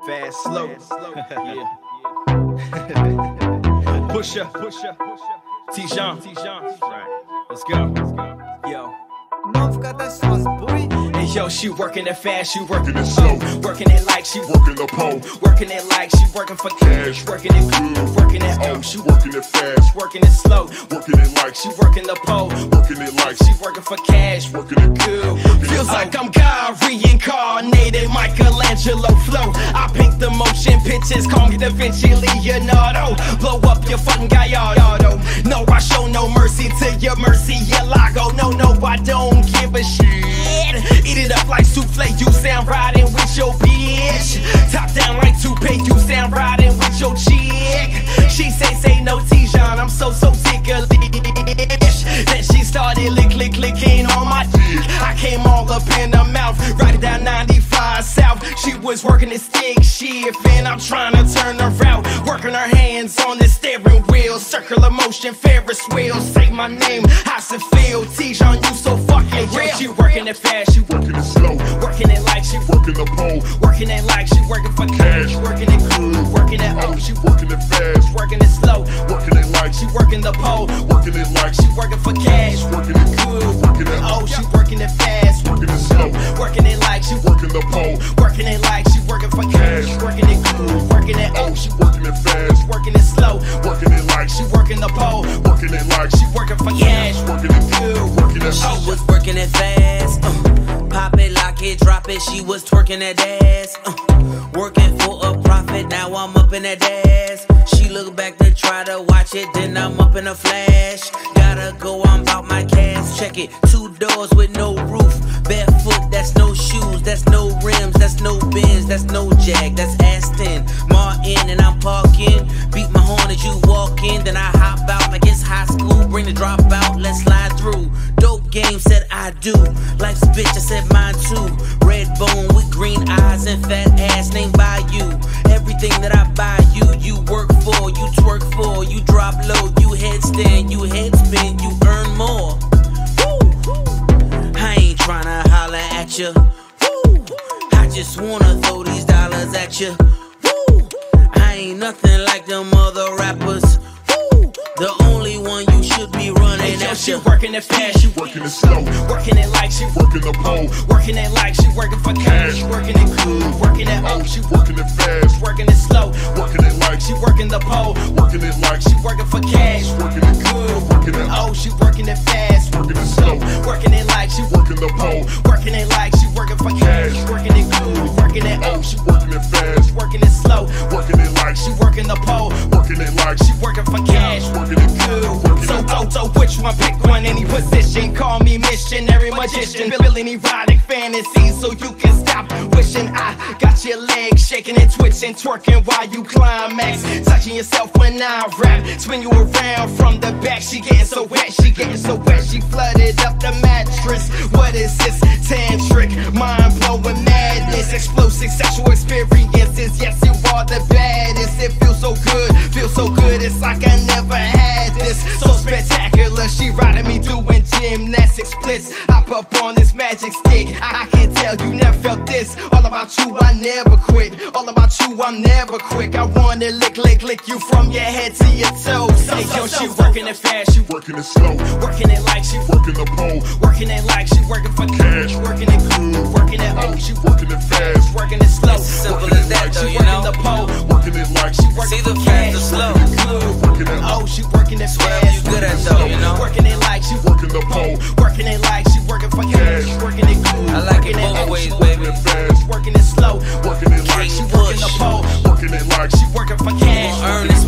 Fast, slow. Yeah. Pusha. T-Jean. Right. Let's go. Yo. Hey yo, she working it fast, she working it slow. Working it like she working the pole. Working it like she working for cash. Working it good, working it oh. She working it fast, working it slow. Working it like she working the pole. Working it like she working for cash. Working it good. Feels like I'm God reincarnated, Michelangelo flow. I paint the motion pictures, call me Da Vinci Leonardo. Blow up your fucking Gallardo. No, I show no mercy to your mercy, Lago. No, I don't give a shit. Eat it up like souffle, you sound riding with your bitch. Top down like toupee, you sound riding with your chick. She say no T-Jean, I'm so ticklish. Then she started licking on my dick. I came all up in her mouth, riding down 95 South. She was working the stick shift, and I'm trying to turn her out. Working her hands on the steering wheel, circular motion, Ferris wheel. Say my name, how's it feel? T-Jean, you so fucking real. She working it fast, she working it slow. Working it like she working the pole. Working it like she working for cash. Working it good, working it oh. She working it fast, working it slow. Working it like she working the pole. Working it like she working for cash. Working it good, working it oh. She working it fast, working it slow. Working it like she working the pole. Working it like she working for cash. Working it good, working it oh. She working it fast, working it slow. Working it like she working the pole. Working it like she working for cash. Working it good, working it oh. She was working it fast, pop it, lock it, drop it. She was twerking that ass, working for a profit. Now I'm up in that ass. She look back to try to watch it, then I'm up in a flash. Gotta go, I'm about my cash. Check it, 2 doors with no roof. Barefoot, that's no shoes, that's no rims, that's no Benz, that's no Jag, that's Aston Martin, and I'm parking. Beat my horn as you walk in, then I hop out like it's high school. Bring the drop out, let's slide through. Dope game, said I do. Life's a bitch, I said mine too. Red bone with green eyes and fat ass named by you. Everything that I buy you, you work for, you twerk for, you drop low, you headstand, you head spin, you earn more. I ain't tryna holler at ya. I just wanna throw these dollars at ya. I ain't nothing like them other rappers. The only one you should be running at. She working it fast, she working it slow. Working it like she working the pole. Working it like she working for cash. Working it good, working it oh. She working it fast, working it slow. Working it like she working the pole. Working it like she working for cash. Working it good, working it oh. She working it fast, working it slow. Working it like she working the pole. Working it like she working for cash. Working it good, working it oh. She working it fast, working it slow. Working it like she working the pole. Working it like she working for cash. Working it good, working it oh. So which one? Pick one, any position. Call me missionary magician. Building erotic fantasies so you can stop wishing. I got your legs shaking and twitching, twerking while you climax. Touching yourself when I rap. Spin you around from the back. She getting so wet, she getting so wet. She flooded up the mattress. What is this? Tantric, mind blowing madness. Explosive sexual experiences. Yes, you are the baddest. It feels so good. It's like I never had this. So spectacular. She riding me doing gymnastics splits. I pop on this magic stick. I can tell you never felt this. All about you, I never quit. All about you, I'm never quick. I wanna lick you from your head to your toes. Hey yo, she working it fast, she working it slow. Working it like she working the pole. Working it like she working for cash. Working it good, working it oh. She working it fast, working it slow. It's as simple as that though, you know. The pole. Working it like she working either fast or slow. Working it oh, she working it whatever you good at though, you know. Working it like she working the pole. Working it like she working for cash. Working it good. I like it both ways, baby. Working it slow. Working it like she working the pole. Working it like she working for cash. Earn this